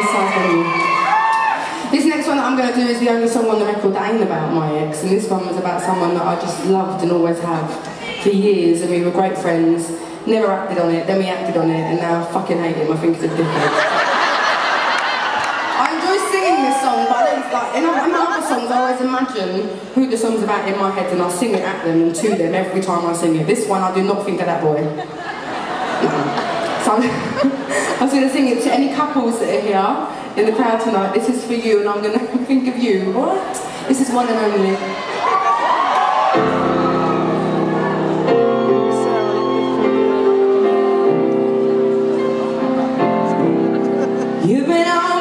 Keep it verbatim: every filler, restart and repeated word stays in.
size venue. This next one that I'm going to do is the only song on the record that ain't about my ex, and this one was about someone that I just loved and always have for years, and we were great friends, never acted on it, then we acted on it, and now I fucking hate him. I think he's a dickhead. I enjoy singing this song, but I don't, like, in, in other songs I always imagine who the song's about in my head, and I sing it at them and to them every time I sing it. This one I do not think of that boy. No. So I'm, I was going to sing it to any couples that are here in the crowd tonight. This is for you, and I'm going to think of you. What? This is one and only. You've been on